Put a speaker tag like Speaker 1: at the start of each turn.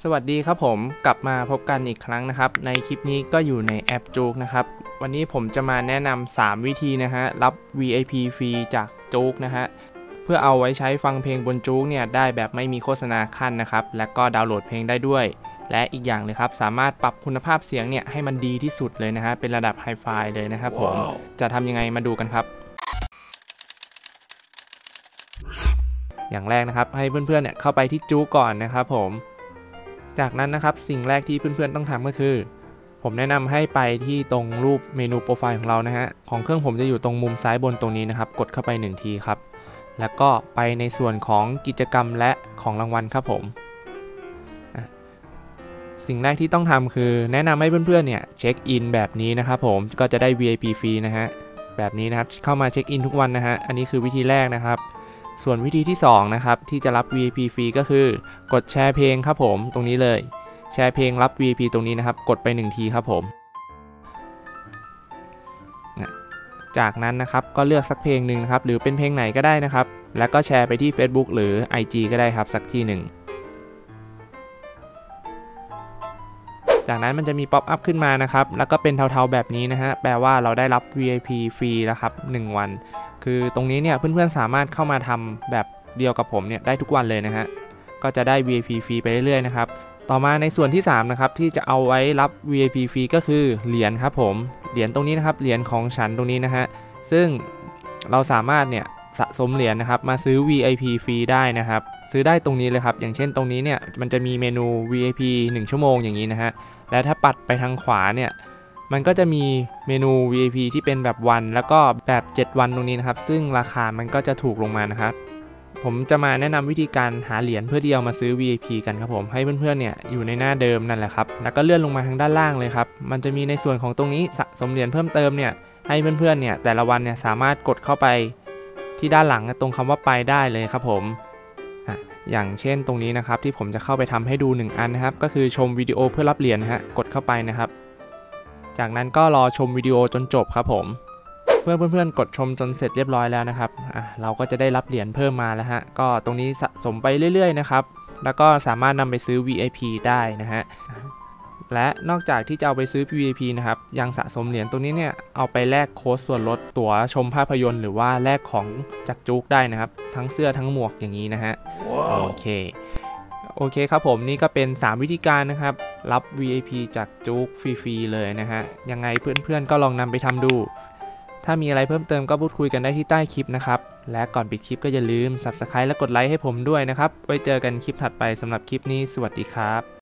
Speaker 1: สวัสดีครับผมกลับมาพบกันอีกครั้งนะครับในคลิปนี้ก็อยู่ในแอปจุกนะครับวันนี้ผมจะมาแนะนำ3วิธีนะฮะรับ VIP ฟรีจากจุกนะฮะเพื่อเอาไว้ใช้ฟังเพลงบนจุกเนี่ยได้แบบไม่มีโฆษณาขั้นนะครับและก็ดาวน์โหลดเพลงได้ด้วยและอีกอย่างเลยครับสามารถปรับคุณภาพเสียงเนี่ยให้มันดีที่สุดเลยนะฮะเป็นระดับไฮไฟเลยนะครับผมจะทำยังไงมาดูกันครับอย่างแรกนะครับให้เพื่อนๆเนี่ยเข้าไปที่จุกก่อนนะครับผมจากนั้นนะครับสิ่งแรกที่เพื่อนๆต้องทำก็คือผมแนะนำให้ไปที่ตรงรูปเมนูโปรไฟล์ของเรานะฮะของเครื่องผมจะอยู่ตรงมุมซ้ายบนตรงนี้นะครับกดเข้าไป1ทีครับแล้วก็ไปในส่วนของกิจกรรมและของรางวัลครับผมสิ่งแรกที่ต้องทำคือแนะนำให้เพื่อนๆเนี่ยเช็คอินแบบนี้นะครับผมก็จะได้ VIP ฟรีนะฮะแบบนี้นะครับเข้ามาเช็คอินทุกวันนะฮะอันนี้คือวิธีแรกนะครับส่วนวิธีที่2นะครับที่จะรับ VIP ฟรีก็คือกดแชร์เพลงครับผมตรงนี้เลยแชร์เพลงรับ VIP ตรงนี้นะครับกดไป1ทีครับผมจากนั้นนะครับก็เลือกสักเพลงหนึ่งนะครับหรือเป็นเพลงไหนก็ได้นะครับแล้วก็แชร์ไปที่ Facebook หรือ IG ก็ได้ครับสักที่หนึ่งจากนั้นมันจะมีป๊อปอัพขึ้นมานะครับแล้วก็เป็นเทาๆแบบนี้นะฮะแปลว่าเราได้รับ VIP ฟรีแล้วครับ1วันคือตรงนี้เนี่ยเพื่อนๆสามารถเข้ามาทำแบบเดียวกับผมเนี่ยได้ทุกวันเลยนะฮะก็จะได้ VIP ฟรีไปเรื่อยๆนะครับต่อมาในส่วนที่3นะครับที่จะเอาไว้รับ VIP ฟรีก็คือเหรียญครับผมเหรียญตรงนี้นะครับเหรียญของฉันตรงนี้นะฮะซึ่งเราสามารถเนี่ยสะสมเหรียญนะครับมาซื้อ VIP ฟรีได้นะครับซื้อได้ตรงนี้เลยครับอย่างเช่นตรงนี้เนี่ยมันจะมีเมนู VIP 1 ชั่วโมงอย่างนี้นะฮะและถ้าปัดไปทางขวาเนี่ยมันก็จะมีเมนู VIP ที่เป็นแบบวันแล้วก็แบบ7วันตรงนี้นะครับซึ่งราคามันก็จะถูกลงมานะครับผมจะมาแนะนำวิธีการหาเหรียญเพื่อที่เอามาซื้อ VIP กันครับผมให้เพื่อนๆเนี่ยอยู่ในหน้าเดิมนั่นแหละครับแล้วก็เลื่อนลงมาทางด้านล่างเลยครับมันจะมีในส่วนของตรงนี้สะสมเหรียญเพิ่มเติมเนี่ยให้เพื่อนๆเนี่ยแต่ละวันเนี่ยสามารถกดเข้าไปที่ด้านหลังตรงคำว่าไปได้เลยครับผมอย่างเช่นตรงนี้นะครับที่ผมจะเข้าไปทำให้ดู1อันนะครับก็คือชมวิดีโอเพื่อรับเหรียญนะฮะกดเข้าไปนะครับจากนั้นก็รอชมวิดีโอจนจบครับผมเพื่อนๆกดชมจนเสร็จเรียบร้อยแล้วนะครับเราก็จะได้รับเหรียญเพิ่มมาแล้วฮะก็ตรงนี้สะสมไปเรื่อยๆนะครับแล้วก็สามารถนำไปซื้อ VIP ได้นะฮะและนอกจากที่จะเอาไปซื้อ VIP นะครับยังสะสมเหรียญตรงนี้เนี่ยเอาไปแลกโค้ดส่วนลดตั๋วชมภาพยนตร์หรือว่าแลกของจากจุกได้นะครับทั้งเสื้อทั้งหมวกอย่างนี้นะฮะ โอเคครับผมนี่ก็เป็น3วิธีการนะครับรับ VIP จากจุกฟรีๆเลยนะฮะยังไงเพื่อนๆก็ลองนำไปทำดูถ้ามีอะไรเพิ่มเติมก็พูดคุยกันได้ที่ใต้คลิปนะครับและก่อนปิดคลิปก็อย่าลืม Subscribe และกดไลค์ให้ผมด้วยนะครับไว้เจอกันคลิปถัดไปสำหรับคลิปนี้สวัสดีครับ